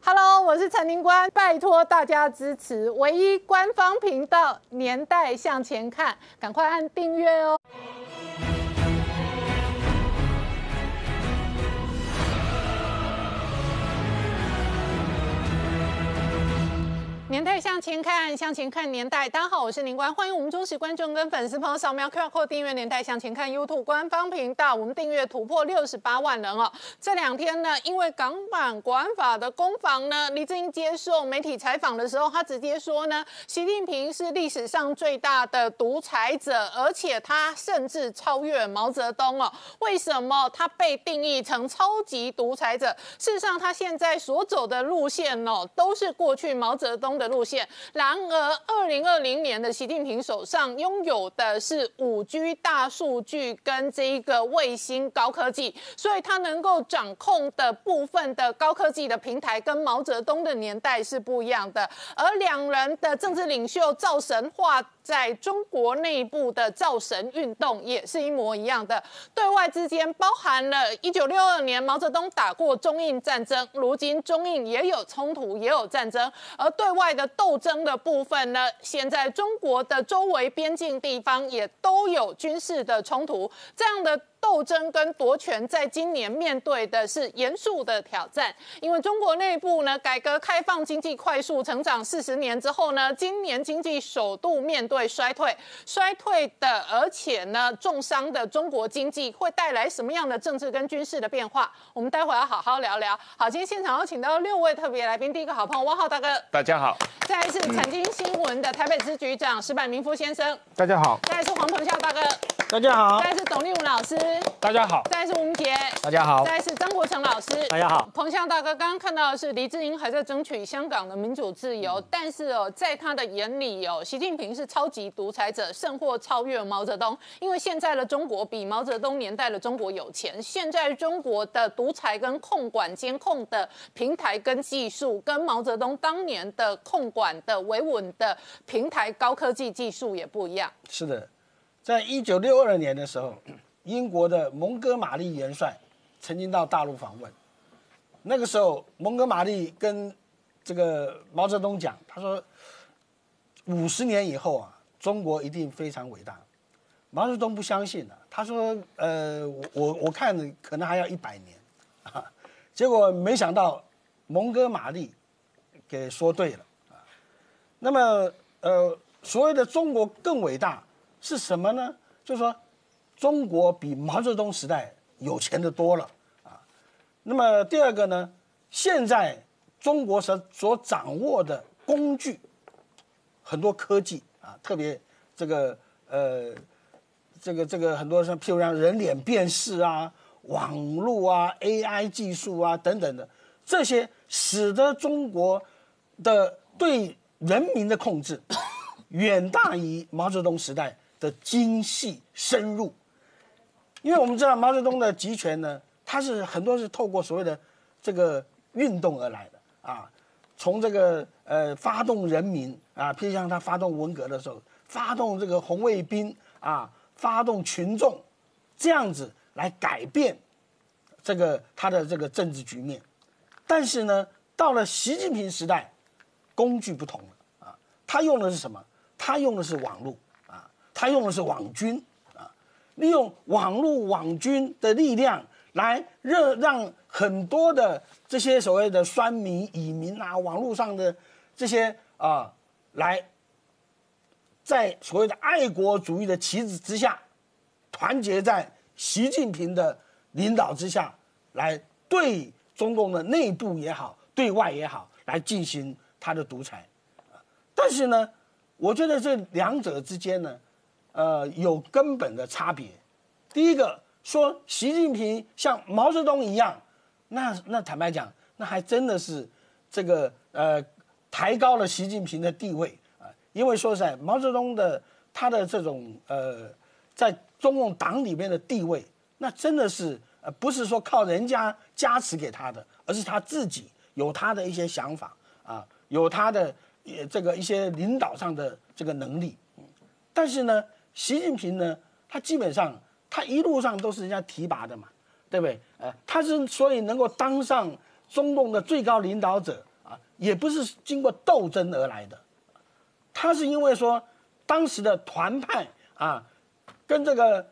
Hello， 我是陈宁官，拜托大家支持唯一官方频道《年代向前看》，赶快按订阅哦。年代向前看，向前看年代。大家好，我是宁官，欢迎我们忠实观众跟粉丝朋友扫描 QR Code 订阅《年代向前看》YouTube 官方频道。我们订阅突破68万人哦。这2天呢，因为港版国安法的攻防呢，李志英接受媒体采访的时候，他直接说呢，习近平是历史上最大的独裁者，而且他甚至超越毛泽东哦。为什么他被定义成超级独裁者？事实上，他现在所走的路线哦，都是过去毛泽东的路线。然而，2020年的习近平手上拥有的是5G 大数据跟这一个卫星高科技，所以他能够掌控的部分的高科技的平台跟毛泽东的年代是不一样的。而2人的政治领袖造神化在中国内部的造神运动也是一模一样的。对外之间包含了1962年毛泽东打过中印战争，如今中印也有冲突，也有战争。而对外的斗争的部分呢，现在中国的周围边境地方也都有军事的冲突，这样的斗争跟夺权在今年面对的是严肃的挑战。因为中国内部呢，改革开放经济快速成长40年之后呢，今年经济首度面对衰退的，而且呢重伤的中国经济会带来什么样的政治跟军事的变化？我们待会要好好聊聊。好，今天现场要请到6位特别来宾，第一个好朋友汪浩大哥， 大家好； 再来是财经新闻的台北支局长石柏明夫先生， 大家好； 再来是黄鹏孝大哥， 大家好； 再来是董立武老师， 大家好； 再来是吴杰， 大家好； 再来是张国成老师， 大家好。 鹏孝大哥刚刚看到的是黎智英还在争取香港的民主自由，但是在他的眼里习近平是超级独裁者，甚或超越毛泽东。因为现在的中国比毛泽东年代的中国有钱，现在中国的独裁跟控管监控的平台跟技术，跟毛泽东当年的控管的维稳的平台高科技技术也不一样。 是的，在1962年的时候，英国的蒙哥马利元帅曾经到大陆访问。那个时候，蒙哥马利跟这个毛泽东讲，他说50年以后啊，中国一定非常伟大。毛泽东不相信啊，他说我看可能还要100年啊。结果没想到蒙哥马利给说对了啊。那么所谓的中国更伟大是什么呢？就是说中国比毛泽东时代有钱的多了啊。那么第二个呢，现在中国所掌握的工具很多科技啊，特别这个很多像譬如像人脸辨识啊、网络啊、AI 技术啊等等的，这些使得中国的对人民的控制远大于毛泽东时代的精细深入。因为我们知道毛泽东的集权呢，它是很多是透过所谓的这个运动而来的啊，从这个发动人民啊，譬如像他发动文革的时候，发动这个红卫兵啊，发动群众，这样子来改变这个他的这个政治局面。但是呢，到了习近平时代，工具不同了啊，他用的是什么？他用的是网络啊，他用的是网军啊，利用网络网军的力量来让很多的这些所谓的酸民、蚁民啊，网络上的这些来在所谓的爱国主义的旗帜之下，团结在习近平的领导之下，来对中共的内部也好，对外也好，来进行他的独裁。但是呢，我觉得这2者之间呢，有根本的差别。第一个说习近平像毛泽东一样，那坦白讲，那还真的是这个抬高了习近平的地位啊。因为说实在，毛泽东他的这种在中共党里面的地位，那真的是不是说靠人家加持给他的，而是他自己有他的一些想法啊，有他的这个一些领导上的这个能力。但是呢，习近平呢，他基本上他一路上都是人家提拔的嘛，对不对？他是所以能够当上中共的最高领导者也不是经过斗争而来的，它是因为说当时的团派啊，跟这个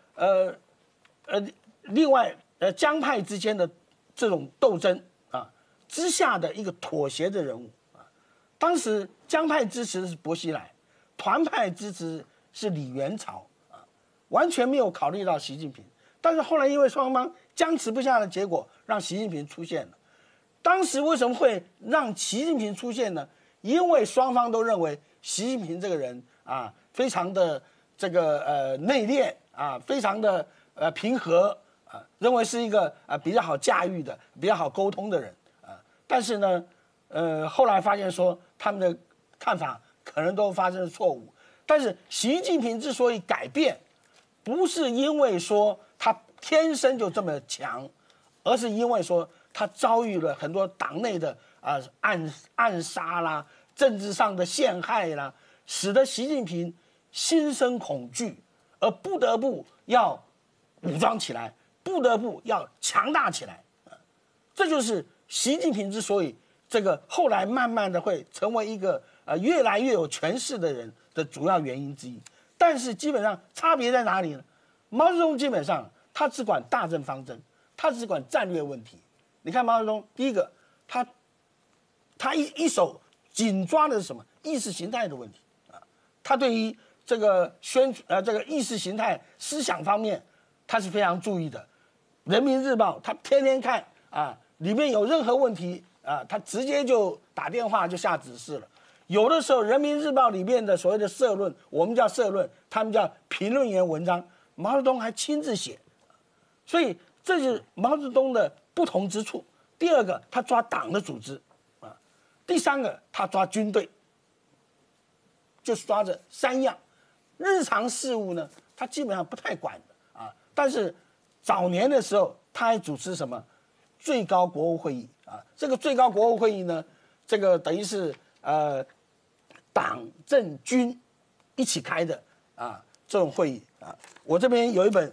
另外江派之间的这种斗争啊之下的一个妥协的人物啊。当时江派支持的是薄熙来，团派支持是李元朝啊，完全没有考虑到习近平。但是后来因为双方僵持不下的结果，让习近平出现了。当时为什么会让习近平出现呢？因为双方都认为习近平这个人啊，非常的这个内敛啊，非常的平和啊，认为是一个比较好驾驭的、比较好沟通的人啊。但是呢，后来发现说他们的看法可能都发生了错误。但是习近平之所以改变，不是因为说他天生就这么强，而是因为说他遭遇了很多党内的暗杀啦、政治上的陷害啦，使得习近平心生恐惧，而不得不要武装起来，不得不要强大起来。这就是习近平之所以这个后来慢慢的会成为一个越来越有权势的人的主要原因之一。但是基本上差别在哪里呢？毛泽东基本上他只管大政方针，他只管战略问题。你看毛泽东，第一个，他一手紧抓的是什么？意识形态的问题啊。他对于这个这个意识形态思想方面，他是非常注意的。人民日报他天天看啊，里面有任何问题啊，他直接就打电话就下指示了。有的时候，人民日报里面的所谓的社论，我们叫社论，他们叫评论员文章，毛泽东还亲自写。所以这是毛泽东的不同之处。第二个，他抓党的组织啊；第三个，他抓军队，就是抓这三样。日常事务呢，他基本上不太管的啊。但是早年的时候，他还主持什么最高国务会议啊？这个最高国务会议呢，这个等于是党政军一起开的啊这种会议啊。我这边有一本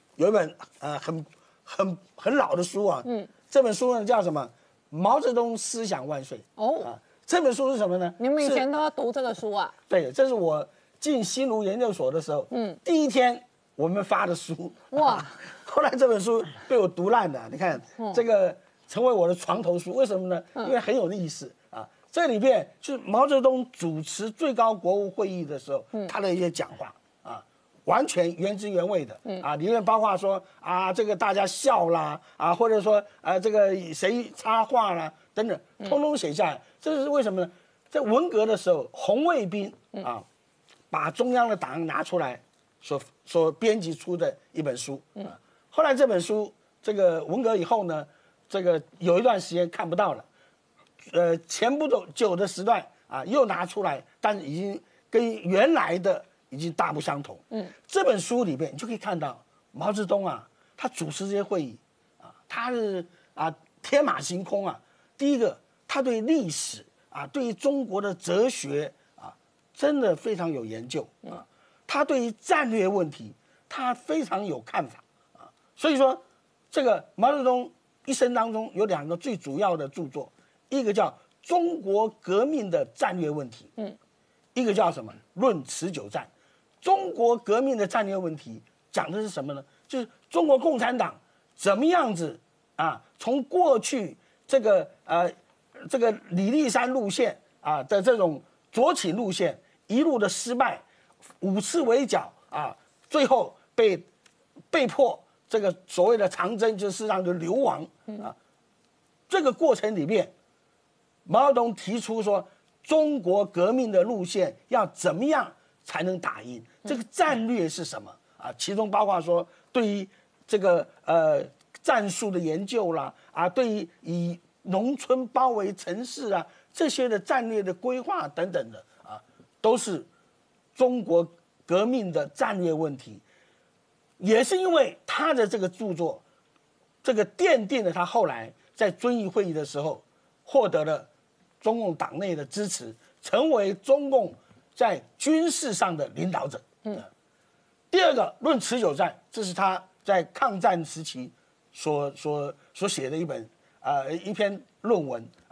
很老的书啊，这本书呢叫什么？毛泽东思想万岁。哦，啊，这本书是什么呢？ 你们以前都要读这个书啊？ 对，这是我进新卢研究所的时候，第一天我们发的书。哇，后来这本书被我读烂了。你看，这个成为我的床头书，为什么呢？因为很有意思啊。这里边就是毛泽东主持最高国务会议的时候，他的一些讲话啊，完全原汁原味的啊，里面包括说啊，这个大家笑啦啊，或者说这个谁插话啦等等，通通写下来。这是为什么呢？在文革的时候，红卫兵啊，把中央的档案拿出来，所编辑出的一本书啊。后来这本书这个文革以后呢，这个有一段时间看不到了。前不久的时段啊，又拿出来，但是已经跟原来的已经大不相同。这本书里面你就可以看到毛泽东啊，他主持这些会议啊，他是天马行空啊。第一个，他对历史啊，对于中国的哲学啊，真的非常有研究啊。他对于战略问题，他非常有看法啊。所以说，这个毛泽东一生当中有两个最主要的著作。一个叫《中国革命的战略问题》，一个叫什么《论持久战》。中国革命的战略问题讲的是什么呢？就是中国共产党怎么样子啊，从过去这个李立三路线啊的这种左倾路线，一路的失败，5次围剿啊，最后被迫这个所谓的长征，就是事实上就流亡啊。这个过程里面。毛泽东提出说，中国革命的路线要怎么样才能打赢？这个战略是什么啊？其中包括说，对于这个战术的研究啦，啊，对于以农村包围城市啊这些的战略的规划等等的啊，都是中国革命的战略问题。也是因为他的这个著作，这个奠定了他后来在遵义会议的时候获得了中共党内的支持，成为中共在军事上的领导者。第二个论持久战，这是他在抗战时期所写的一篇论文啊。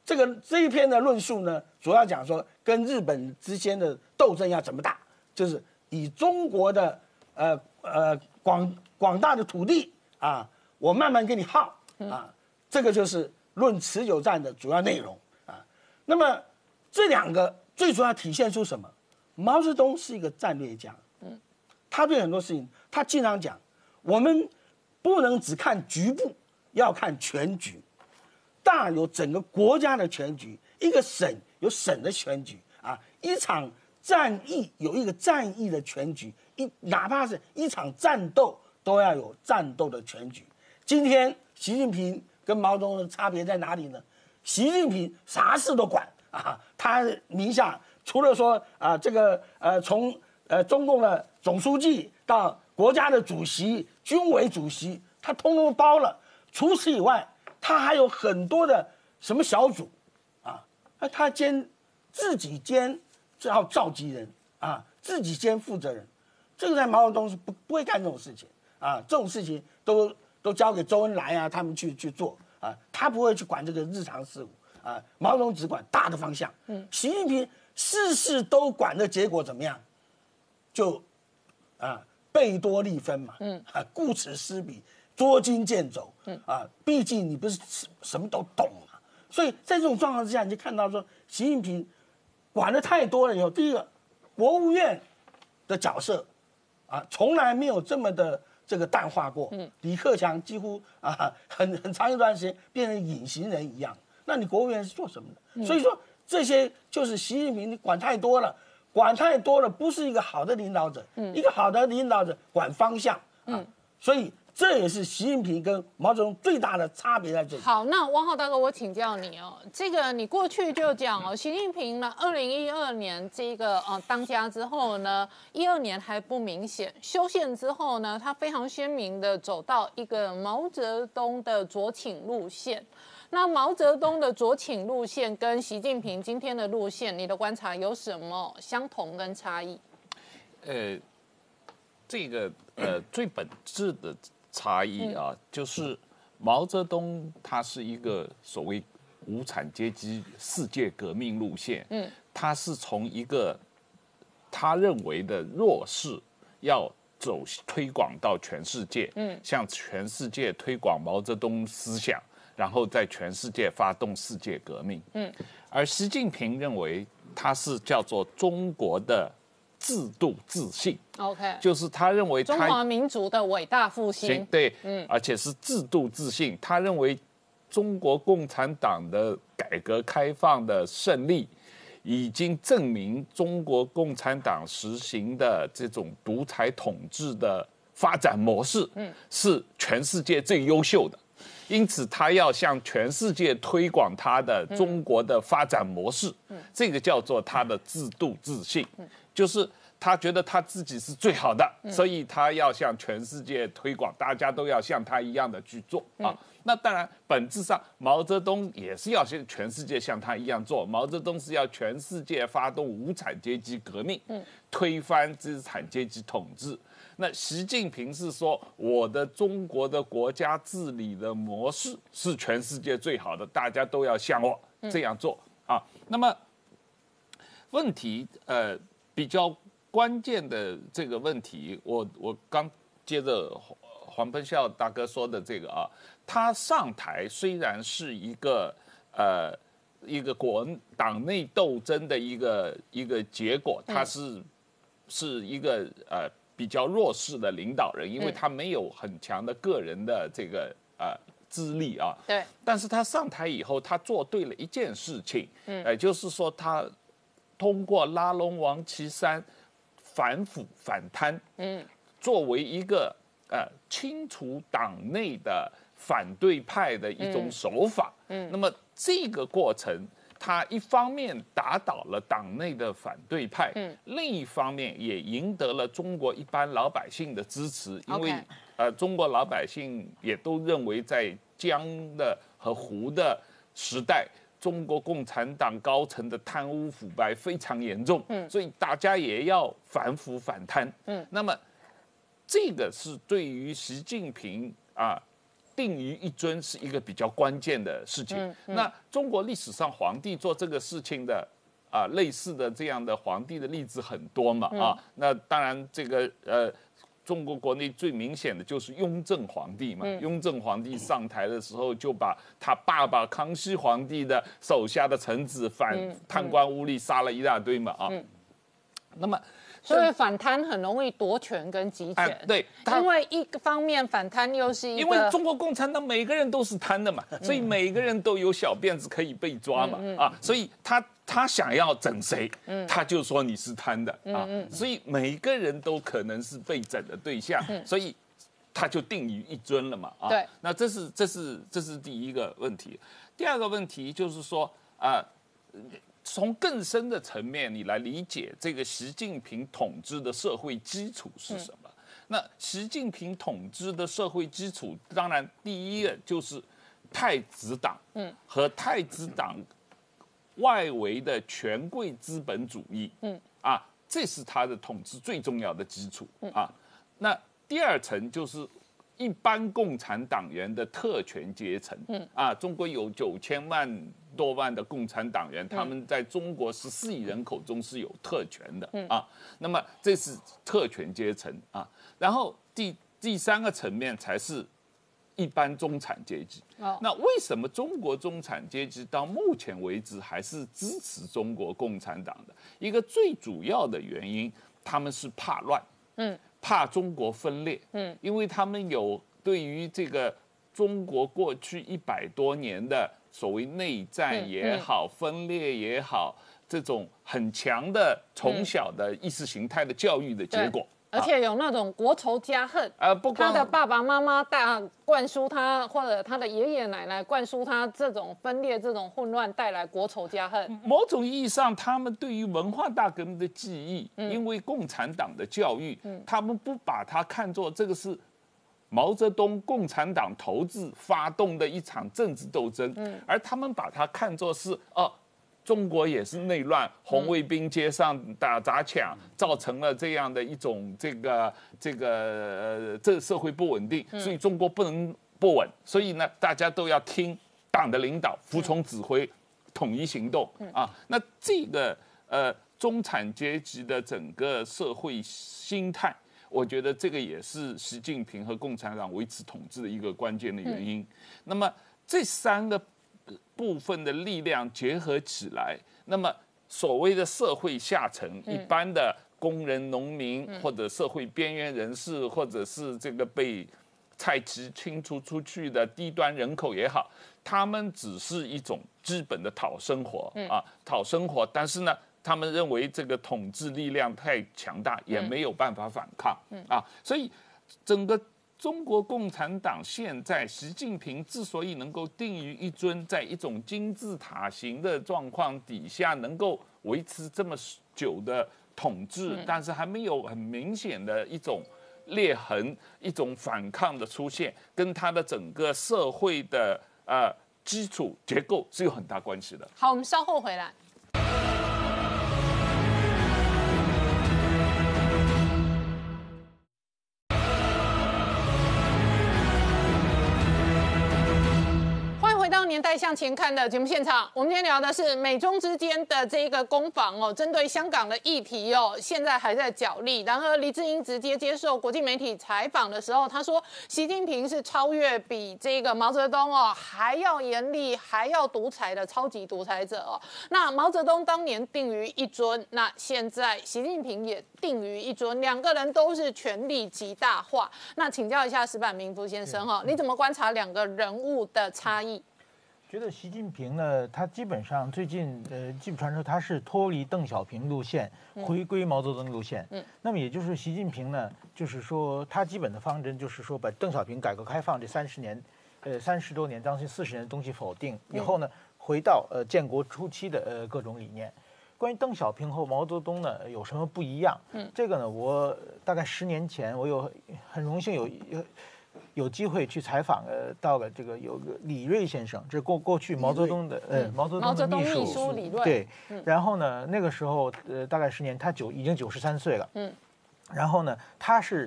这一篇的论述呢，主要讲说跟日本之间的斗争要怎么打，就是以中国的广大的土地啊，我慢慢给你耗啊，这个就是论持久战的主要内容啊。那么这两个最主要体现出什么？毛泽东是一个战略家，他对很多事情，他经常讲，我们不能只看局部，要看全局。大有整个国家的全局，一个省有省的全局啊，一场战役有一个战役的全局，哪怕是一场战斗都要有战斗的全局。今天习近平跟毛泽东的差别在哪里呢？习近平啥事都管啊，他名下除了说从中共的总书记到国家的主席、军委主席，他通通包了。除此以外，他还有很多的什么小组，啊，他自己兼要召集人啊，自己兼负责人，这个在毛泽东是不会干这种事情啊，这种事情都交给周恩来啊他们去做啊，他不会去管这个日常事务啊，毛泽东只管大的方向，习近平事事都管的结果怎么样？就贝多利分嘛，顾此失彼。捉襟见肘，毕竟你不是什么都懂嘛，所以在这种状况之下，你就看到说，习近平管的太多了以后，第一个，国务院的角色从来没有这么的这个淡化过，李克强几乎很长一段时间变成隐形人一样，那你国务院是做什么的？所以说这些就是习近平你管太多了，不是一个好的领导者，一个好的领导者管方向所以。这也是习近平跟毛泽东最大的差别在这里。 好，那汪浩大哥，我请教你哦，这个你过去就讲哦，习近平呢，2012年这个当家之后呢，12年还不明显，修宪之后呢，他非常鲜明的走到一个毛泽东的左倾路线。那毛泽东的左倾路线跟习近平今天的路线，你的观察有什么相同跟差异？ 这个最本质的差异啊，就是毛泽东他是一个所谓无产阶级世界革命路线，他是从一个他认为的弱势要推广到全世界，向全世界推广毛泽东思想，然后在全世界发动世界革命，而习近平认为他是叫做中国的制度自信 ，OK， 就是他认为中华民族的伟大复兴， 对，而且是制度自信。他认为中国共产党的改革开放的胜利，已经证明中国共产党实行的这种独裁统治的发展模式，是全世界最优秀的。因此，他要向全世界推广他的中国的发展模式，这个叫做他的制度自信。就是他觉得他自己是最好的，所以他要向全世界推广，大家都要像他一样的去做啊。那当然，本质上毛泽东也是要全世界像他一样做。毛泽东是要全世界发动无产阶级革命，推翻资产阶级统治。那习近平是说，我的中国的国家治理的模式是全世界最好的，大家都要像我这样做啊。那么问题比较关键的这个问题，我刚接着黄喷孝大哥说的这个啊，他上台虽然是一个党内斗争的一个结果，他是一个比较弱势的领导人，因为他没有很强的个人的这个资历啊。 对。 但是他上台以后，他做对了一件事情，就是说他通过拉拢王岐山反腐反贪，作为一个清除党内的反对派的一种手法，那么这个过程，他一方面打倒了党内的反对派，另一方面也赢得了中国一般老百姓的支持，因为中国老百姓也都认为在江的和湖的时代，中国共产党高层的贪污腐败非常严重，所以大家也要反腐反贪。那么这个是对于习近平定于一尊是一个比较关键的事情。那中国历史上皇帝做这个事情的类似的这样的皇帝的例子很多嘛那当然这个中国国内最明显的就是雍正皇帝嘛。雍正皇帝上台的时候，就把他爸爸康熙皇帝的手下的臣子贪官污吏杀了一大堆嘛那么。 所以反贪很容易夺权跟集权， 对， 因为一个方面反贪又是一个， 因为中国共产党每个人都是贪的嘛，所以每个人都有小辫子可以被抓嘛所以他想要整谁，他就说你是贪的所以每个人都可能是被整的对象，所以他就定于一尊了嘛对， 那这是第一个问题，第二个问题就是说从更深的层面，你来理解这个习近平统治的社会基础是什么？那习近平统治的社会基础，当然第一个就是太子党，和太子党外围的权贵资本主义，这是他的统治最重要的基础那第二层就是一般共产党员的特权阶层，中国有9000万多万的共产党员，他们在中国14亿人口中是有特权的那么这是特权阶层然后第三个层面才是一般中产阶级。那为什么中国中产阶级到目前为止还是支持中国共产党的？一个最主要的原因，他们是怕乱，怕中国分裂，因为他们有对于这个中国过去100多年的所谓内战也好，分裂也好，这种很强的从小的意识形态的教育的结果。 而且有那种国仇家恨，他的爸爸妈妈灌输他，或者他的爷爷奶奶灌输他这种分裂、这种混乱带来国仇家恨。 某种意义上，他们对于文化大革命的记忆，因为共产党的教育，他们不把它看作这个是毛泽东共产党头子发动的一场政治斗争，而他们把它看作是中国也是内乱，红卫兵街上打砸抢，造成了这样的一种这社会不稳定，所以中国不能不稳，所以呢，大家都要听党的领导，服从指挥，统一行动那这个中产阶级的整个社会心态，我觉得这个也是习近平和共产党维持统治的一个关键的原因。那么这3个部分的力量结合起来，那么所谓的社会下层，一般的工人、农民，或者社会边缘人士，或者是这个被菜畦清除出去的低端人口也好，他们只是一种基本的讨生活讨生活，但是呢，他们认为这个统治力量太强大，也没有办法反抗所以整个中国共产党现在，习近平之所以能够定于一尊，在一种金字塔形的状况底下，能够维持这么久的统治，但是还没有很明显的一种裂痕、一种反抗的出现，跟他的整个社会的基础结构是有很大关系的。 好，我们稍后回来。年代向前看的节目现场，我们今天聊的是美中之间的这个攻防针对香港的议题现在还在角力。然而，黎智英直接接受国际媒体采访的时候，他说，习近平是超越比这个毛泽东还要严厉、还要独裁的超级独裁者那毛泽东当年定于一尊，那现在习近平也定于一尊，两个人都是权力极大化。那请教一下石板明夫先生你怎么观察两个人物的差异？ 觉得习近平呢，他基本上最近基本上说他是脱离邓小平路线，回归毛泽东路线。那么也就是习近平呢，就是说他基本的方针就是说把邓小平改革开放这30年，30多年将近40年的东西否定以后呢，回到建国初期的各种理念。关于邓小平和毛泽东呢有什么不一样？这个呢，我大概10年前我很荣幸有机会去采访到了这个有个李锐先生，这是过去毛泽东的毛泽东的秘书李锐。 对，然后呢那个时候大概10年，他已经93岁了。然后呢他是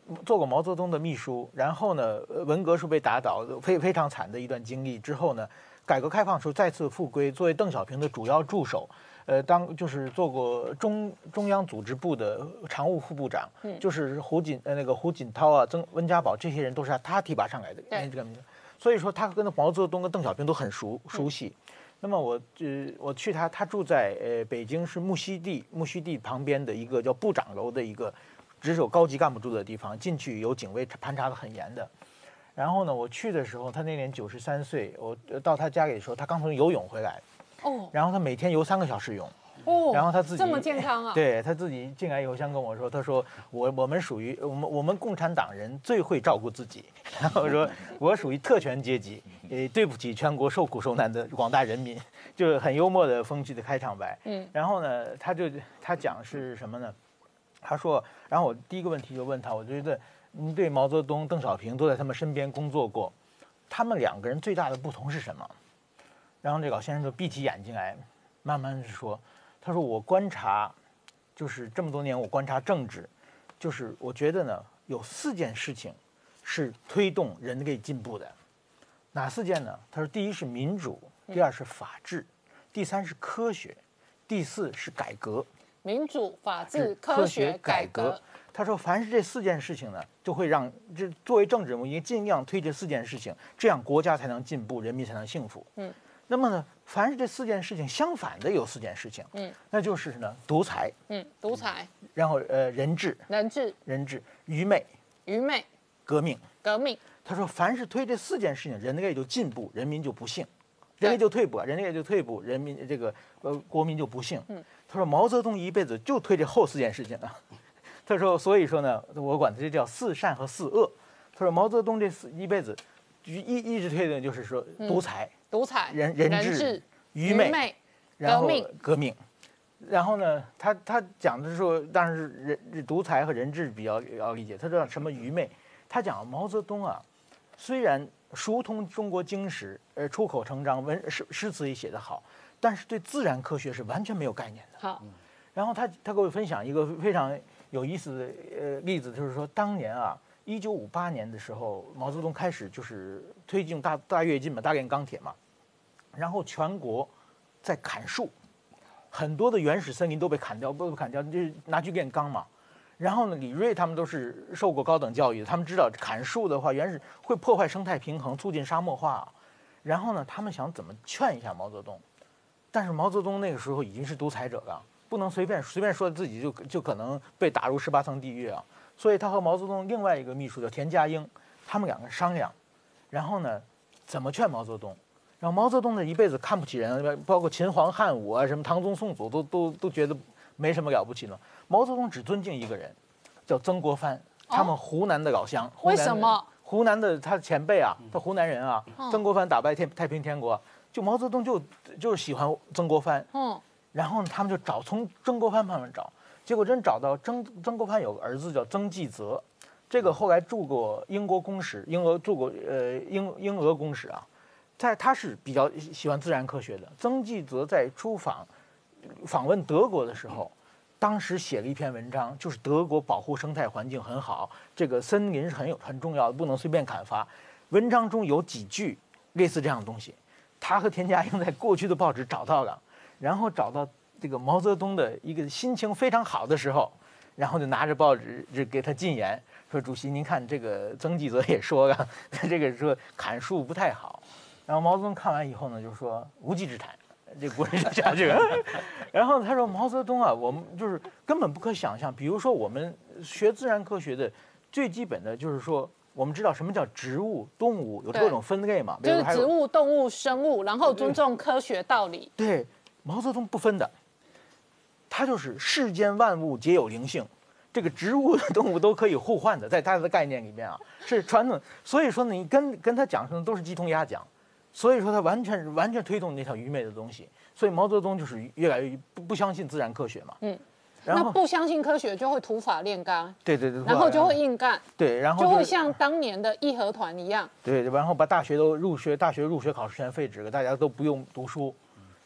做过毛泽东的秘书，然后呢，文革时候被打倒，非常惨的一段经历。之后呢，改革开放时候再次复归，作为邓小平的主要助手，就是做过中央组织部的常务副部长，就是胡锦涛啊、温家宝这些人都是他提拔上来的。所以说他跟毛泽东跟邓小平都很熟悉。那么我去他住在北京市木樨地旁边的一个叫部长楼的一个只有高级干部住的地方，进去有警卫盘查的很严的。然后呢，我去的时候，他那年93岁，我到他家里的时候，他刚从游泳回来，然后他每天游3个小时泳。然后他自己这么健康啊？ 对，他自己进来以后，先跟我说，他说我们属于我们共产党人最会照顾自己，然后说我属于特权阶级，对不起全国受苦受难的广大人民，就是很幽默的风趣的开场白。然后呢，他讲是什么呢？他说，然后我第一个问题就问他，我觉得您对毛泽东、邓小平都在他们身边工作过，他们2个人最大的不同是什么？然后这老先生就闭起眼睛来，慢慢的说。他说：“我观察，就是这么多年，我观察政治，就是我觉得呢，有4件事情是推动人类进步的。哪4件呢？他说，第一是民主，第2是法治，第3是科学，第4是改革。 民主、法治、科学、改革。 他说，凡是这4件事情呢，就会让这作为政治人物，应该尽量推这4件事情，这样国家才能进步，人民才能幸福。那么呢，凡是这4件事情相反的有4件事情，那就是呢，独裁， 独裁， 然后人治，愚昧，革命。他说，凡是推这4件事情，人类就进步，人民就不幸；人类就退步，人民国民就不幸。他说，毛泽东一辈子就推这后4件事情啊。他说，所以说呢，我管这叫4善和4恶。他说，毛泽东这一辈子一直推的就是说独裁。人治、愚昧，然后革命，然后呢，他讲的时候，当然是独裁和人治比较要理解。他说什么愚昧？他讲毛泽东啊，虽然熟通中国经史，出口成章，诗词也写得好，但是对自然科学是完全没有概念的。 好， 然后他给我分享一个非常有意思的例子，就是说当年啊。1958年的时候，毛泽东开始就是推进大跃进嘛，大炼钢铁嘛，然后全国在砍树，很多的原始森林都被砍掉，就是拿去炼钢嘛。然后呢，李瑞他们都是受过高等教育的，他们知道砍树的话，原始会破坏生态平衡，促进沙漠化。然后呢，他们想怎么劝一下毛泽东，但是毛泽东那个时候已经是独裁者了，不能随便说自己就可能被打入18层地狱啊。所以他和毛泽东另外一个秘书叫田家英，他们2个商量，然后呢，怎么劝毛泽东？然后毛泽东呢一辈子看不起人，包括秦皇汉武啊，什么唐宗宋祖都觉得没什么了不起了。毛泽东只尊敬一个人，叫曾国藩，他们湖南的老乡。 为什么？ 湖南的他前辈啊，他湖南人啊，曾国藩打败太平天国，就毛泽东就是喜欢曾国藩。然后他们就从曾国藩旁边找。结果真找到曾国藩有个儿子叫曾纪泽，这个后来住过英国公使，英俄公使啊，他是比较喜欢自然科学的。曾纪泽在访问德国的时候，当时写了一篇文章，就是德国保护生态环境很好，这个森林是很重要的，不能随便砍伐。文章中有几句类似这样的东西，他和田家英在过去的报纸找到了，然后找到这个毛泽东的一个心情非常好的时候，然后就拿着报纸就给他进言说：“主席，您看这个曾纪泽也说了，这个说砍树不太好。”然后毛泽东看完以后呢，就说：“无稽之谈，这国人就讲这个。”然后他说：“毛泽东啊，我们就是根本不可想象。比如说我们学自然科学的最基本的就是说，我们知道什么叫植物、动物，有各种分类嘛， 就是植物、动物、生物，然后尊重科学道理。 对，毛泽东不分的。”它就是世间万物皆有灵性，这个植物、动物都可以互换的，在他的概念里面啊，是传统。所以说你跟他讲什么都是鸡同鸭讲，所以说他完全推动那套愚昧的东西。所以毛泽东就是越来越不相信自然科学嘛。 然后那不相信科学就会土法炼钢。 对， 然后就会硬干。 对，然后就会像当年的义和团一样。 对，然后把大学入学考试全废止了，大家都不用读书。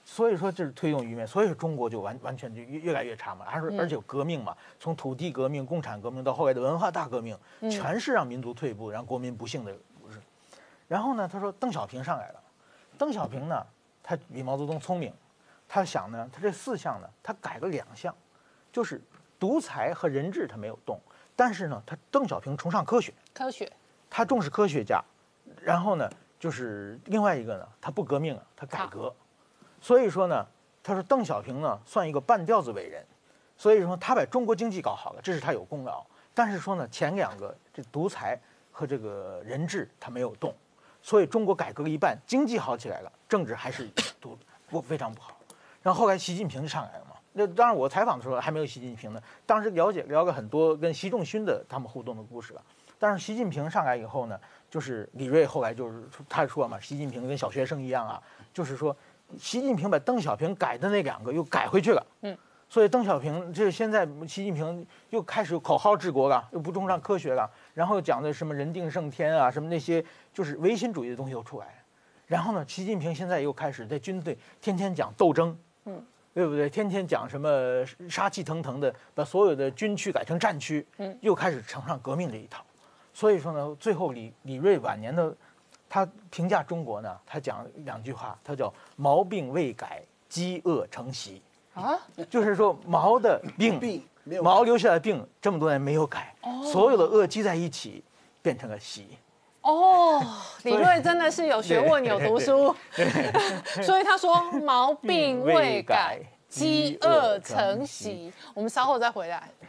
所以说这是推动愚昧，所以说中国就完全就越来越差嘛，而且有革命嘛，从土地革命、共产革命到后来的文化大革命，全是让民族退步，让国民不幸的不是。然后呢，他说邓小平上来了，邓小平呢，他比毛泽东聪明，他想呢，他这4项呢，他改了2项，就是独裁和人治他没有动，但是呢，邓小平崇尚科学，他重视科学家，然后呢，就是另外一个呢，他不革命啊，他改革。所以说呢，他说邓小平呢算一个半吊子伟人，所以说他把中国经济搞好了，这是他有功劳。但是说呢，前2个这独裁和这个人治他没有动，所以中国改革了一半，经济好起来了，政治还是非常不好。然后后来习近平就上来了嘛。那当然我采访的时候还没有习近平呢，当时聊了很多跟习仲勋的他们互动的故事了。但是习近平上来以后呢，就是李锐后来就是他说嘛，习近平跟小学生一样啊，就是说。习近平把邓小平改的那2个又改回去了，所以邓小平这现在习近平又开始口号治国了，又不崇尚科学了，然后讲的什么人定胜天啊，什么那些就是唯心主义的东西又出来了。然后呢，习近平现在又开始在军队天天讲斗争，对不对？天天讲什么杀气腾腾的，把所有的军区改成战区，又开始崇尚革命这一套。所以说呢，最后李锐晚年的。他评价中国呢，他讲2句话，他叫“毛病未改，饥饿成习”，就是说毛的病，毛留下的病这么多年没有改，所有的恶积在一起，变成了习。 李锐真的是有学问、有读书，所以他说“毛病未改，饥饿成习”。我们稍后再回来。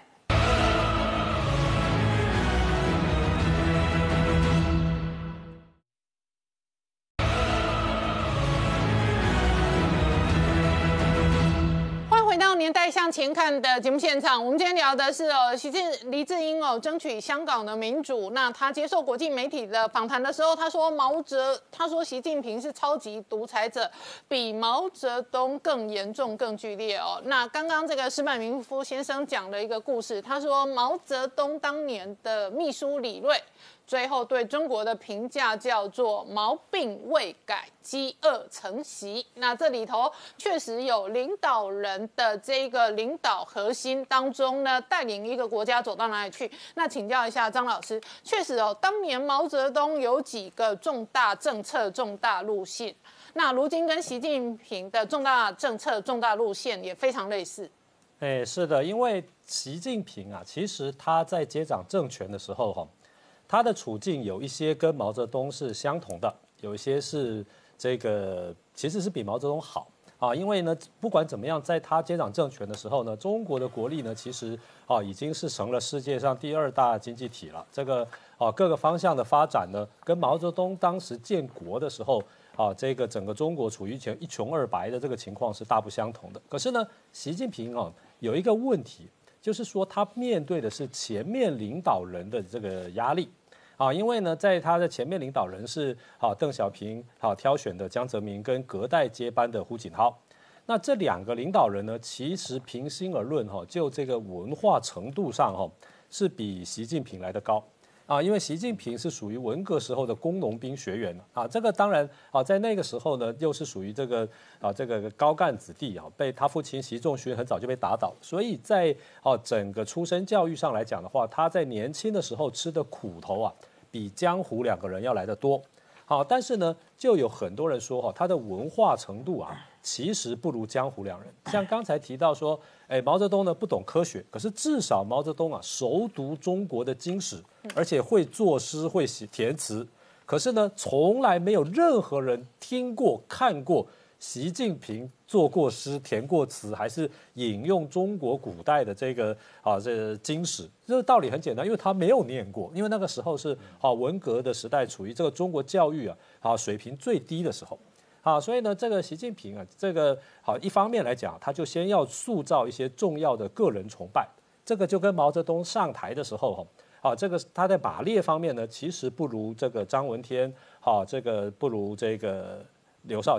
回到年代向前看的节目现场，我们今天聊的是黎智英争取香港的民主。那他接受国际媒体的访谈的时候，他说习近平是超级独裁者，比毛泽东更严重、更剧烈哦。那刚刚这个石柏明夫先生讲了一个故事，他说毛泽东当年的秘书李锐。最后对中国的评价叫做毛病未改，饥饿成习。那这里头确实有领导人的这个领导核心当中呢，带领一个国家走到哪里去。那请教一下张老师，确实当年毛泽东有几个重大政策、重大路线，那如今跟习近平的重大政策、重大路线也非常类似。 是的，因为习近平啊，其实他在接掌政权的时候他的处境有一些跟毛泽东是相同的，有一些是其实是比毛泽东好啊。因为呢，不管怎么样，在他接掌政权的时候呢，中国的国力呢，其实已经是成了世界上第2大经济体了。这个各个方向的发展呢，跟毛泽东当时建国的时候整个中国处于一穷二白的这个情况是大不相同的。可是呢，习近平有一个问题，就是说他面对的是前面领导人的这个压力。因为呢，在他的前面领导人是邓小平挑选的江泽民跟隔代接班的胡锦涛，那这2个领导人呢，其实平心而论就这个文化程度上是比习近平来得高因为习近平是属于文革时候的工农兵学员这个当然在那个时候呢，又是属于这个高干子弟被他父亲习仲勋很早就被打倒，所以在整个出身教育上来讲的话，他在年轻的时候吃的苦头比江湖2个人要来得多。但是呢，就有很多人说他的文化程度其实不如江湖2人。像刚才提到说，毛泽东呢不懂科学，可是至少毛泽东熟读中国的经史，而且会作诗会写填词。可是呢，从来没有任何人听过看过习近平作过诗、填过词，还是引用中国古代的这个经史。这个道理很简单，因为他没有念过，因为那个时候是文革的时代，处于这个中国教育水平最低的时候。所以呢，这个习近平这个一方面来讲，他就先要塑造一些重要的个人崇拜，这个就跟毛泽东上台的时候这个他在马列方面呢，其实不如这个张闻天这个不如这个刘少奇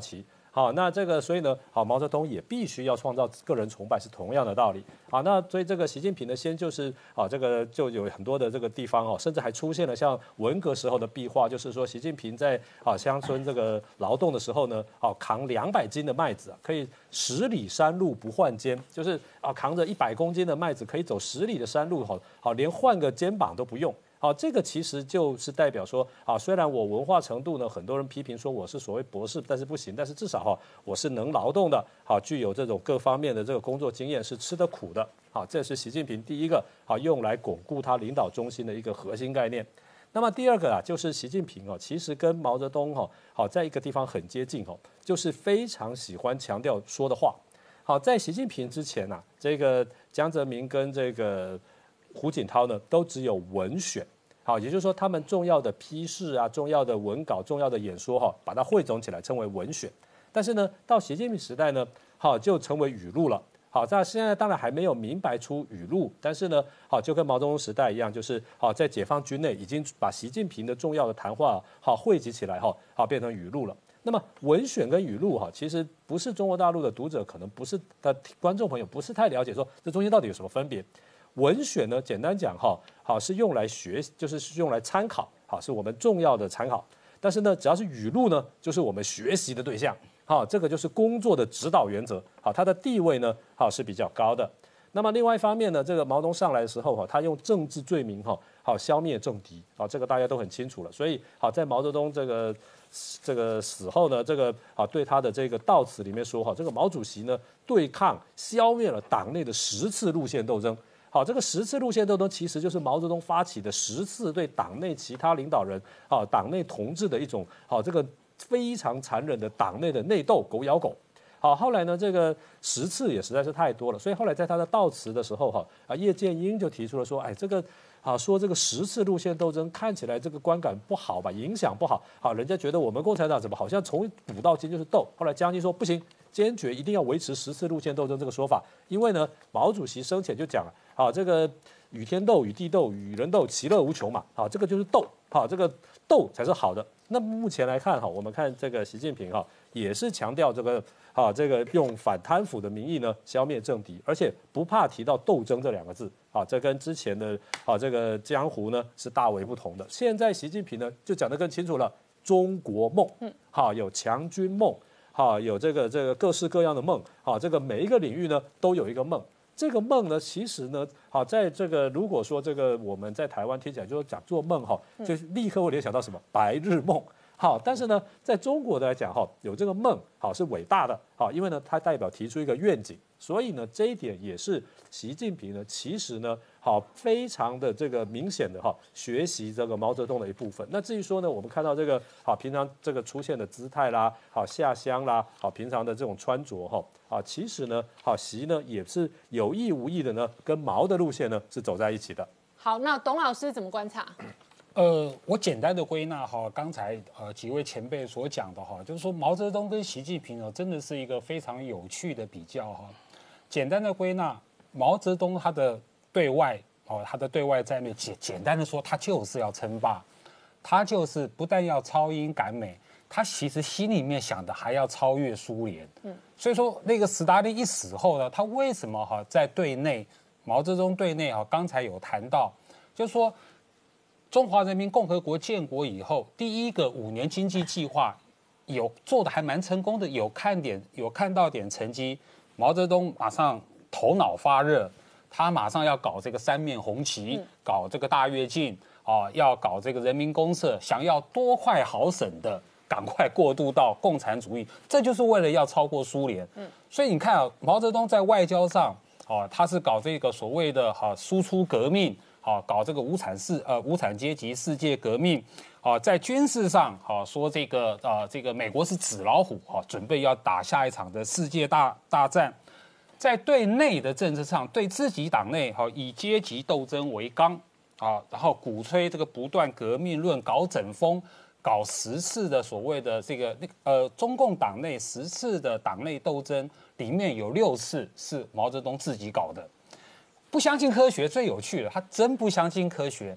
好，那这个所以呢，好，毛泽东也必须要创造个人崇拜，是同样的道理。好，那所以这个习近平呢，先就是这个就有很多的这个地方甚至还出现了像文革时候的壁画，就是说习近平在乡村这个劳动的时候呢，扛200斤的麦子可以10里山路不换肩，就是扛着100公斤的麦子可以走10里的山路，连换个肩膀都不用。好，这个其实就是代表说，虽然我文化程度呢，很多人批评说我是所谓博士，但是不行，但是至少我是能劳动的，具有这种各方面的这个工作经验，是吃得苦的。好，这是习近平第一个用来巩固他领导中心的一个核心概念。那么第二个就是习近平其实跟毛泽东在一个地方很接近就是非常喜欢强调说的话。好，在习近平之前这个江泽民跟这个胡锦涛呢，都只有文选，好，也就是说他们重要的批示重要的文稿、重要的演说把它汇总起来称为文选。但是呢，到习近平时代呢，就成为语录了。好，在现在当然还没有明白出语录，但是呢，就跟毛泽东时代一样，就是在解放军内已经把习近平的重要的谈话汇集起来变成语录了。那么文选跟语录其实不是中国大陆的读者可能不是的观众朋友不是太了解，说这中间到底有什么分别。文选呢，简单讲是用来学，就是用来参考，是我们重要的参考。但是呢，只要是语录呢，就是我们学习的对象。这个就是工作的指导原则。它的地位呢，是比较高的。那么另外一方面呢，这个毛泽东上来的时候他用政治罪名消灭政敌这个大家都很清楚了。所以在毛泽东这个死后呢，这个对他的这个悼词里面说这个毛主席呢对抗消灭了党内的10次路线斗争。好，这个10次路线斗争其实就是毛泽东发起的10次对党内其他领导人党内同志的一种这个非常残忍的党内的内斗，狗咬狗。好，后来呢，这个10次也实在是太多了，所以后来在他的悼词的时候叶剑英就提出了说，这个说这个10次路线斗争看起来这个观感不好吧，影响不好，人家觉得我们共产党怎么好像从古到今就是斗。后来江青说不行，坚决一定要维持10次路线斗争这个说法，因为呢，毛主席生前就讲了，这个与天斗、与地斗、与人斗，其乐无穷嘛，这个就是斗，这个斗才是好的。那目前来看我们看这个习近平也是强调这个用反贪腐的名义呢消灭政敌，而且不怕提到斗争这2个字这跟之前的这个江湖呢是大为不同的。现在习近平呢就讲得更清楚了，中国梦，有强军梦，有这个各式各样的梦，这个每一个领域呢都有一个梦。这个梦呢，其实呢，在这个如果说这个我们在台湾听起来就是讲做梦就立刻会联想到什么白日梦。但是呢，在中国的来讲有这个梦是伟大的因为呢，它代表提出一个愿景，所以呢，这一点也是习近平呢，其实呢非常的这个明显的学习这个毛泽东的一部分。那至于说呢，我们看到这个平常这个出现的姿态啦，下乡啦，平常的这种穿着其实呢习呢也是有意无意的呢跟毛的路线呢是走在一起的。 好，那董老师怎么观察？ 我简单的归纳刚才几位前辈所讲的就是说毛泽东跟习近平真的是一个非常有趣的比较简单的归纳，毛泽东他的对外战略简单的说，他就是要称霸，他就是不但要超英赶美，他其实心里面想的还要超越苏联。所以说那个斯大林一死后呢，他为什么在对内，毛泽东对内刚才有谈到，就是说中华人民共和国建国以后，第一个5年经济计划有做的还蛮成功的，有看到点成绩。毛泽东马上头脑发热，他马上要搞这个3面红旗，搞这个大跃进要搞这个人民公社，想要多快好省的赶快过渡到共产主义，这就是为了要超过苏联。所以你看毛泽东在外交上他是搞这个所谓的输出革命。搞这个无产阶级世界革命，在军事上说这个美国是纸老虎准备要打下一场的世界大战，在对内的政治上，对自己党内以阶级斗争为纲然后鼓吹这个不断革命论，搞整风，搞10次的所谓的这个中共党内10次的党内斗争里面有6次是毛泽东自己搞的。不相信科学最有趣了，他真不相信科学。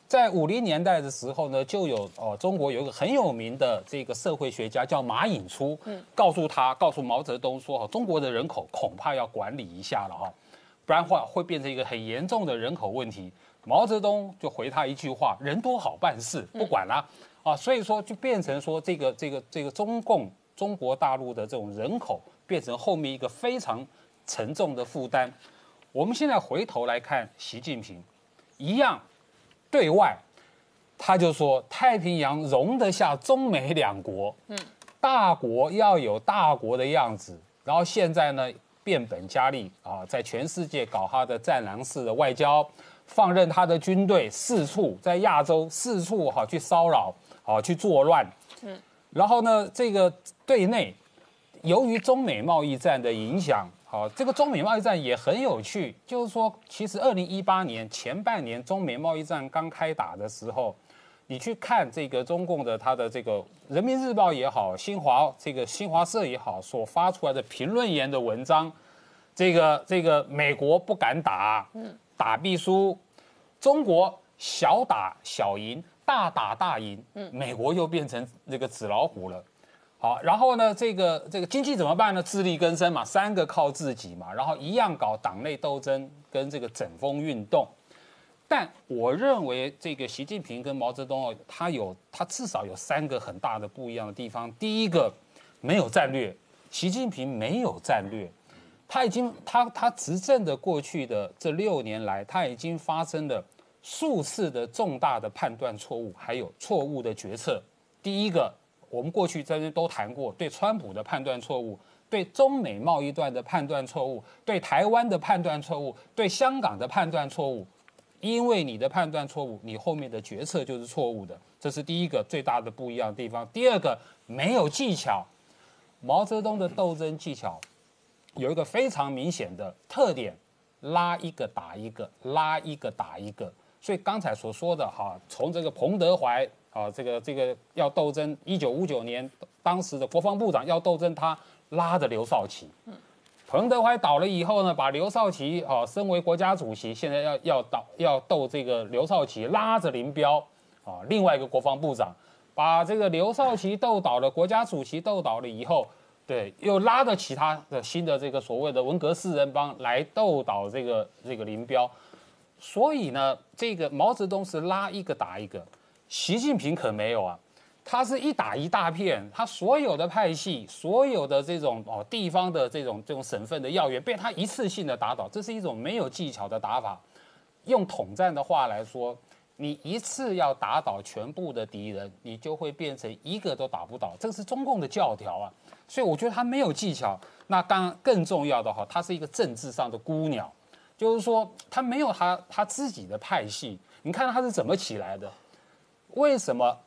在50年代的时候呢，就有中国有一个很有名的这个社会学家叫马寅初，告诉毛泽东说，中国的人口恐怕要管理一下了哈，不然话会变成一个很严重的人口问题。毛泽东就回他一句话：人多好办事，不管啦啊，所以说就变成说这个中国大陆的这种人口变成后面一个非常沉重的负担。我们现在回头来看习近平，一样对外，他就说太平洋容得下中美两国，大国要有大国的样子。然后现在呢，变本加厉啊，在全世界搞他的战狼式的外交，放任他的军队四处在亚洲四处去骚扰，去作乱。然后呢，这个对内，由于中美贸易战的影响。好，这个中美贸易战也很有趣，就是说，其实2018年前半年中美贸易战刚开打的时候，你去看这个中共的他的这个《人民日报》也好，新华社也好，所发出来的评论员的文章，这个美国不敢打，打必输，中国小打小赢，大打大赢，美国又变成这个纸老虎了。好，然后呢，这个经济怎么办呢？自力更生嘛，3个靠自己嘛，然后一样搞党内斗争跟这个整风运动。但我认为这个习近平跟毛泽东他至少有3个很大的不一样的地方。第一个，没有战略，习近平没有战略，他执政的过去的这6年来，他已经发生了数次的重大的判断错误，还有错误的决策。第一个。我们过去在这都谈过，对川普的判断错误，对中美贸易战的判断错误，对台湾的判断错误，对香港的判断错误。因为你的判断错误，你后面的决策就是错误的，这是第一个最大的不一样的地方。第二个，没有技巧。毛泽东的斗争技巧有一个非常明显的特点：拉一个打一个，拉一个打一个。所以刚才所说的从这个彭德怀。这个要斗争，1959年当时的国防部长要斗争，他拉着刘少奇。彭德怀倒了以后呢，把刘少奇身为国家主席，现在要斗这个刘少奇，拉着林彪另外一个国防部长，把这个刘少奇斗倒了，国家主席斗倒了以后，对，又拉着其他的新的这个所谓的文革4人帮来斗倒这个林彪。所以呢，这个毛泽东是拉一个打一个。习近平可没有啊，他是一打一大片，他所有的派系，所有的这种地方的这种省份的要员被他一次性的打倒，这是一种没有技巧的打法。用统战的话来说，你一次要打倒全部的敌人，你就会变成一个都打不倒，这个是中共的教条啊。所以我觉得他没有技巧。那更重要的他是一个政治上的孤鸟，就是说他没有他自己的派系。你看他是怎么起来的？为什么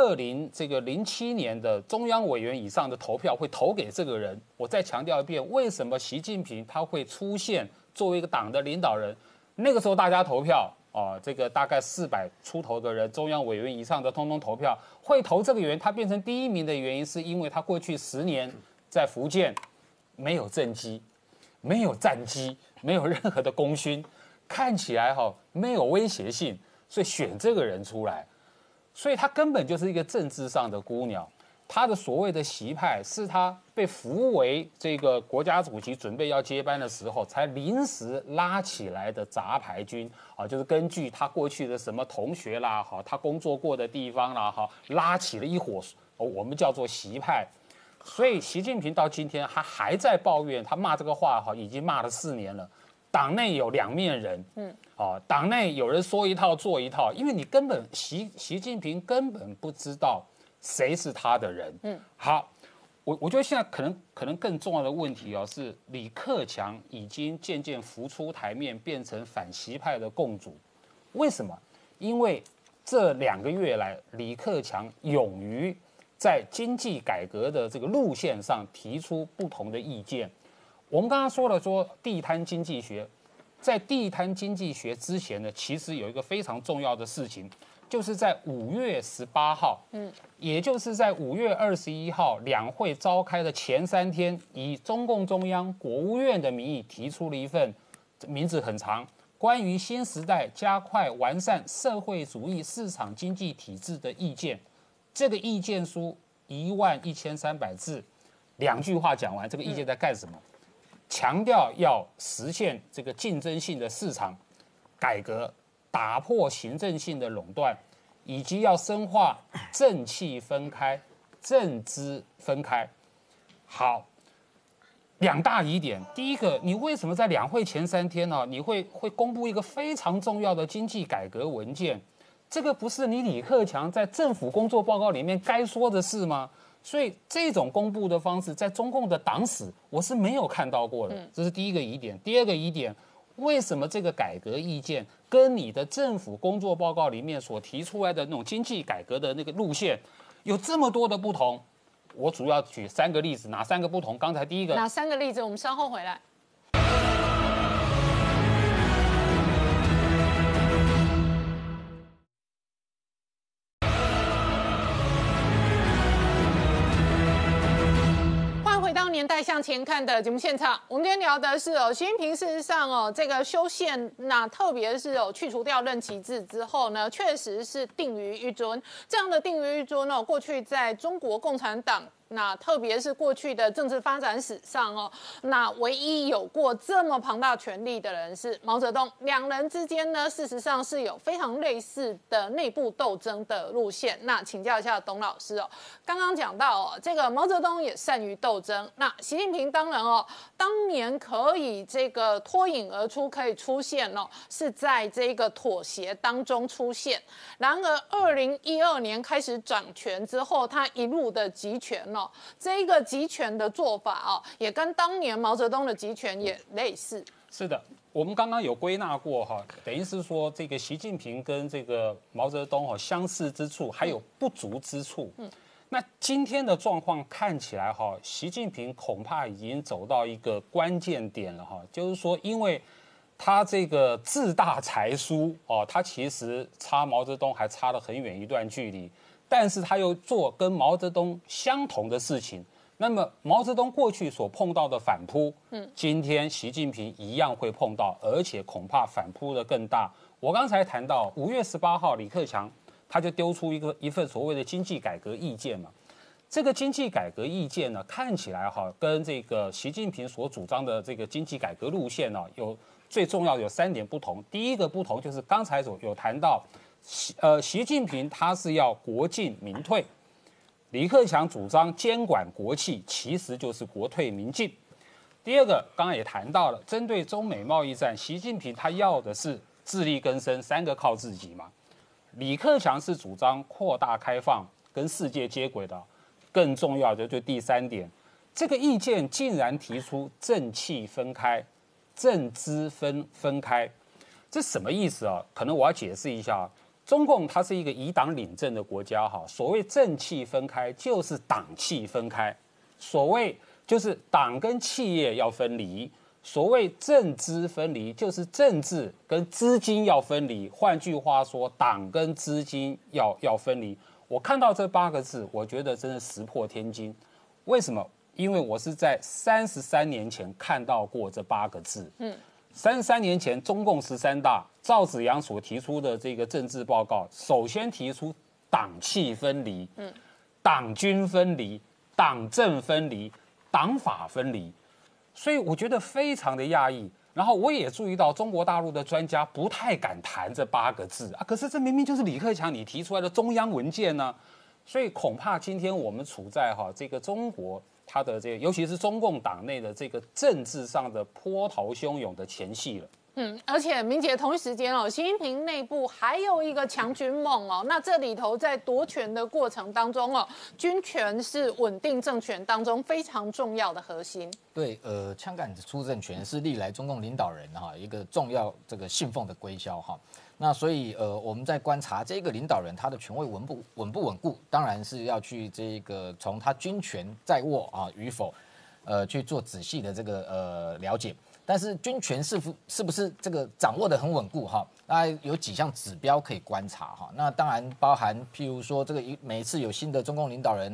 2007年的中央委员以上的投票会投给这个人？我再强调一遍，为什么习近平他会出现作为一个党的领导人？那个时候大家投票这个大概400出头个人，中央委员以上的通通投票，会投这个人，他变成第1名的原因，是因为他过去10年在福建没有政绩，没有战绩，没有任何的功勋，看起来没有威胁性，所以选这个人出来。所以他根本就是一个政治上的孤鸟，他的所谓的习派是他被扶为这个国家主席准备要接班的时候，才临时拉起来的杂牌军就是根据他过去的什么同学啦，他工作过的地方啦，拉起了一伙我们叫做习派。所以习近平到今天还在抱怨，他骂这个话已经骂了4年了。党内有2面人，党内有人说一套做一套，因为你根本习近平根本不知道谁是他的人。好，我觉得现在可能更重要的问题是李克强已经渐渐浮出台面，变成反习派的共主。为什么？因为这2个月来，李克强勇于在经济改革的这个路线上提出不同的意见。我们刚刚说了地摊经济学，在地摊经济学之前呢，其实有一个非常重要的事情，就是在5月18号，也就是在5月21号两会召开的前3天，以中共中央、国务院的名义提出了一份名字很长，《 关于新时代加快完善社会主义市场经济体制的意见。这个意见书11300字，2句话讲完，这个意见在干什么？强调要实现这个竞争性的市场改革，打破行政性的垄断，以及要深化政企分开、政资分开。好，2大疑点。第一个，你为什么在两会前3天呢、你会公布一个非常重要的经济改革文件？这个不是你李克强在政府工作报告里面该说的事吗？所以这种公布的方式，在中共的党史我是没有看到过的，这是第一个疑点。第二个疑点，为什么这个改革意见跟你的政府工作报告里面所提出来的那种经济改革的那个路线有这么多的不同？我主要举3个例子，哪3个不同？刚才第一个， 哪3个例子？我们稍后回来。年代向前看的节目现场，我们今天聊的是习近平事实上这个修宪，那特别是去除掉任期制之后呢，确实是定于一尊。这样的定于一尊过去在中国共产党，那特别是过去的政治发展史上那唯一有过这么庞大权力的人是毛泽东。2人之间呢，事实上是有非常类似的内部斗争的路线。那请教一下董老师刚刚讲到这个毛泽东也善于斗争，那习近平当然当年可以这个脱颖而出，可以出现是在这个妥协当中出现。然而2012年开始掌权之后，他一路的集权这个集权的做法也跟当年毛泽东的集权也类似。 是的，我们刚刚有归纳过等于是说这个习近平跟这个毛泽东相似之处，还有不足之处。那今天的状况看起来习近平恐怕已经走到一个关键点了就是说，因为他这个志大才疏他其实差毛泽东还差了很远一段距离。但是他又做跟毛泽东相同的事情，那么毛泽东过去所碰到的反扑，今天习近平一样会碰到，而且恐怕反扑的更大。我刚才谈到5月18号，李克强他就丢出一份所谓的经济改革意见嘛。这个经济改革意见呢，看起来跟这个习近平所主张的这个经济改革路线呢，最重要有3点不同。第一个不同就是刚才有谈到。习近平他是要国进民退，李克强主张监管国企，其实就是国退民进。第二个，刚刚也谈到了，针对中美贸易战，习近平他要的是自力更生，3个靠自己嘛。李克强是主张扩大开放，跟世界接轨的。更重要的就第3点，这个意见竟然提出政企分开，政资分开，这什么意思可能我要解释一下。中共它是一个以党领政的国家所谓政企分开就是党企分开，所谓就是党跟企业要分离，所谓政资分离就是政治跟资金要分离。换句话说，党跟资金要分离。我看到这8个字，我觉得真的石破天惊。为什么？因为我是在33年前看到过这8个字。33年前，中共13大赵紫阳所提出的这个政治报告，首先提出党企分离，党军分离，党政分离，党法分离，所以我觉得非常的讶异。然后我也注意到中国大陆的专家不太敢谈这8个字可是这明明就是李克强你提出来的中央文件呢，所以恐怕今天我们处在这个中国。他的这个，尤其是中共党内的这个政治上的波涛汹涌的前戏了。 而且明姐同一时间习近平内部还有一个强军梦那这里头在夺权的过程当中军权是稳定政权当中非常重要的核心。 对，枪杆子出政权是历来中共领导人一个重要这个信奉的规销那所以我们在观察这个领导人他的权位稳不稳固，当然是要去这个从他军权在握与否，去做仔细的这个了解。但是军权是不是这个掌握的很稳固那有几项指标可以观察那当然包含譬如说这个每一次有新的中共领导人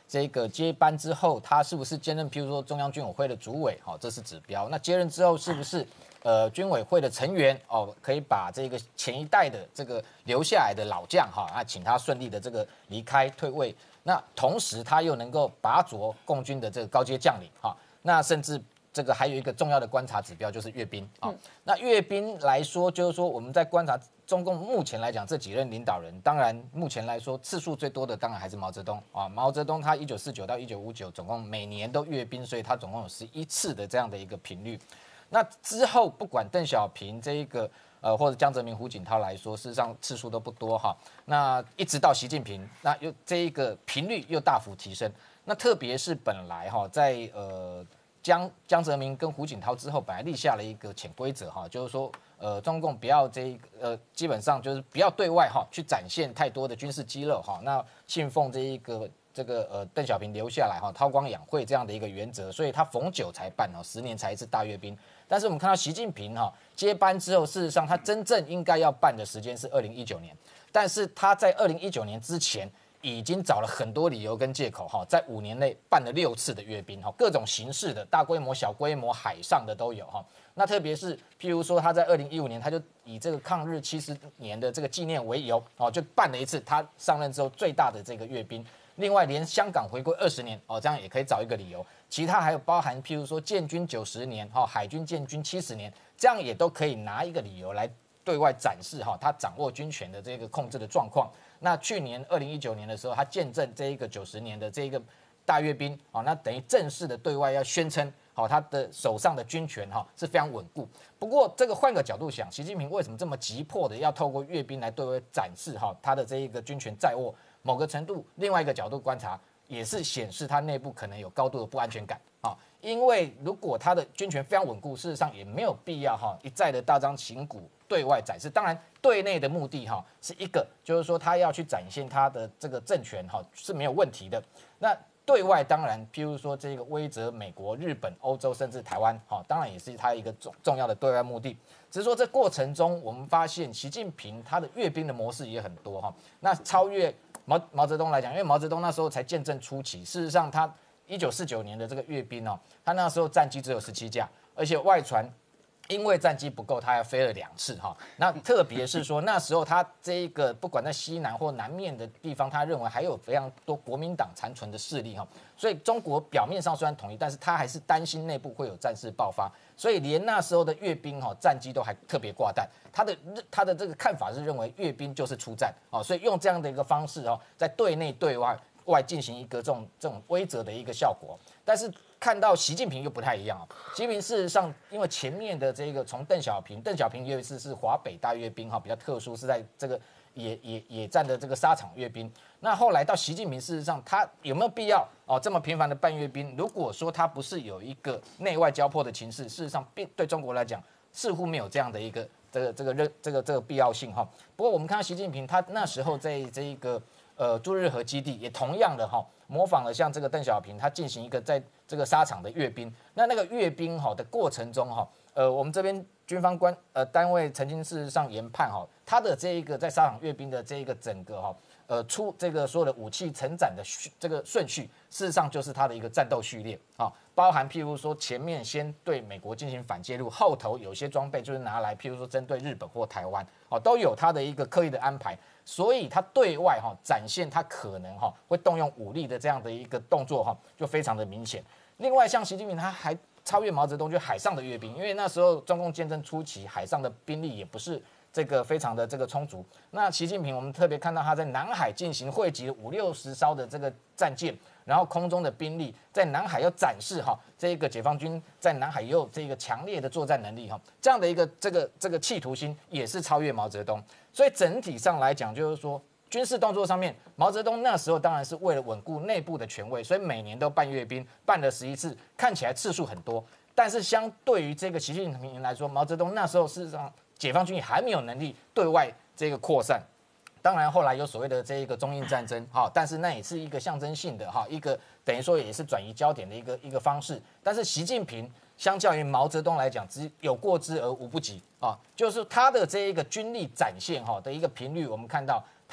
这个接班之后，他是不是兼任，譬如说中央军委会的主委，好，这是指标。那接任之后是不是军委会的成员哦，可以把这个前一代的这个留下来的老将哈，啊，请他顺利的这个离开退位。那同时他又能够拔擢共军的这个高阶将领哈，那甚至这个还有一个重要的观察指标就是阅兵啊。那阅兵来说，就是说我们在观察中共目前来讲这几任领导人，当然目前来说次数最多的当然还是毛泽东啊。毛泽东他1949到1959总共每年都阅兵，所以他总共有11次的这样的一个频率。那之后不管邓小平这一个或者江泽民、胡锦涛来说，事实上次数都不多哈。那一直到习近平，那又这一个频率又大幅提升。那特别是本来哈在江泽民跟胡锦涛之后，本来立下了一个潜规则哈，就是说中共不要基本上就是不要对外哈去展现太多的军事肌肉哈，那信奉这个邓小平留下来哈韬光养晦这样的一个原则，所以他逢9才办哦，10年才一次大阅兵。但是我们看到习近平哈接班之后，事实上他真正应该要办的时间是2019年，但是他在2019年之前已经找了很多理由跟借口哈，在5年内办了6次的阅兵哈，各种形式的大规模、小规模、海上的都有哈。那特别是譬如说他在2015年，他就以这个抗日70年的这个纪念为由哦，就办了一次他上任之后最大的这个阅兵。另外，连香港回归20年哦，这样也可以找一个理由。其他还有包含，譬如说建军90年，哈，海军建军70年，这样也都可以拿一个理由来对外展示哈，他掌握军权的这个控制的状况。那去年2019年的时候，他见证这一个90年的这一个大阅兵啊，那等于正式的对外要宣称，好，他的手上的军权哈是非常稳固。不过这个换个角度想，习近平为什么这么急迫的要透过阅兵来对外展示哈他的这一个军权在握？某个程度，另外一个角度观察，也是显示他内部可能有高度的不安全感啊。因为如果他的军权非常稳固，事实上也没有必要哈一再的大张旗鼓对外展示。当然，对内的目的哈是一个，就是说他要去展现他的这个政权哈是没有问题的。那对外当然，譬如说这个威慑美国、日本、欧洲甚至台湾，哈，当然也是他一个重要的对外目的。只是说这过程中，我们发现习近平他的阅兵的模式也很多哈。那超越毛泽东来讲，因为毛泽东那时候才建政初期，事实上他1949年的这个阅兵哦，他那时候战机只有17架，而且外传因为战机不够，他还飞了2次哈。那特别是说那时候他这一个不管在西南或南面的地方，他认为还有非常多国民党残存的势力哈，所以中国表面上虽然统一，但是他还是担心内部会有战事爆发，所以连那时候的阅兵哈战机都还特别挂弹。他的这个看法是认为阅兵就是出战哦，所以用这样的一个方式哦，在对内对外进行一个这种威慑的一个效果。但是看到习近平又不太一样啊，习近平事实上因为前面的这个从邓小平有一次是华北大阅兵哈，比较特殊，是在这个野战的这个沙场阅兵。那后来到习近平，事实上他有没有必要哦这么频繁的办阅兵？如果说他不是有一个内外交迫的情势，事实上对中国来讲似乎没有这样的一个这个必要性哈。不过我们看到习近平他那时候在这一个驻日和基地也同样的哈，模仿了像这个邓小平，他进行一个在这个沙场的阅兵。那个阅兵哈的过程中哈，我们这边军方单位曾经事实上研判哈，他的这一个在沙场阅兵的这一个整个哈出这个所有的武器成长的这个顺序，事实上就是他的一个战斗序列啊，包含譬如说前面先对美国进行反介入，后头有些装备就是拿来譬如说针对日本或台湾哦，都有他的一个刻意的安排。所以他对外展现他可能会动用武力的这样的一个动作就非常的明显。另外像习近平他还超越毛泽东，就海上的阅兵，因为那时候中共建政初期海上的兵力也不是这个非常的这个充足。那习近平我们特别看到他在南海进行汇集了50-60艘的这个战舰，然后空中的兵力在南海要展示这个解放军在南海也有这个强烈的作战能力这样的一个这个企图心也是超越毛泽东。所以整体上来讲，就是说军事动作上面，毛泽东那时候当然是为了稳固内部的权威，所以每年都办阅兵，办了11次，看起来次数很多。但是相对于这个习近平来说，毛泽东那时候事实上解放军也还没有能力对外这个扩散。当然后来有所谓的这一个中印战争但是那也是一个象征性的一个等于说也是转移焦点的一个方式。但是习近平相较于毛泽东来讲，只有过之而无不及就是他的这一个军力展现的一个频率，我们看到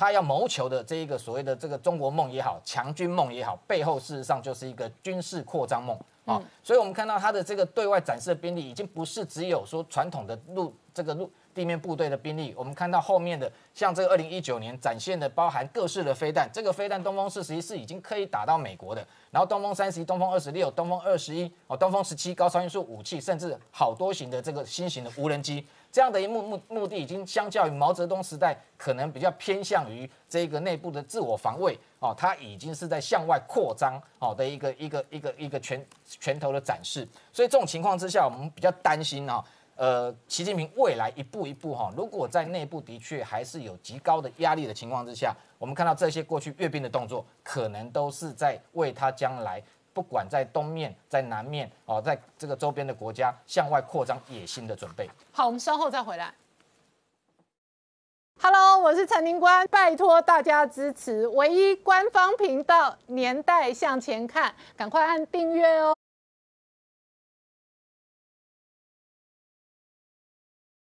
他要谋求的这一个所谓的这个中国梦也好，强军梦也好，背后事实上就是一个军事扩张梦啊。所以我们看到他的这个对外展示的兵力，已经不是只有说传统的地面部队的兵力，我们看到后面的像这个2019年展现的包含各式的飞弹，这个飞弹东风41是已经可以打到美国的，然后东风31、东风26、东风21、东风17高超音速武器，甚至好多型的这个新型的无人机，这样的一目的已经相较于毛泽东时代可能比较偏向于这个内部的自我防卫哦，它已经是在向外扩张哦的一个拳头的展示，所以这种情况之下，我们比较担心啊。习近平未来一步一步哈，如果在内部的确还是有极高的压力的情况之下，我们看到这些过去阅兵的动作，可能都是在为他将来不管在东面、在南面哦，在这个周边的国家向外扩张野心的准备。 好，我们稍后再回来。Hello， 我是陈宁官，拜托大家支持唯一官方频道《年代向前看》，赶快按订阅哦。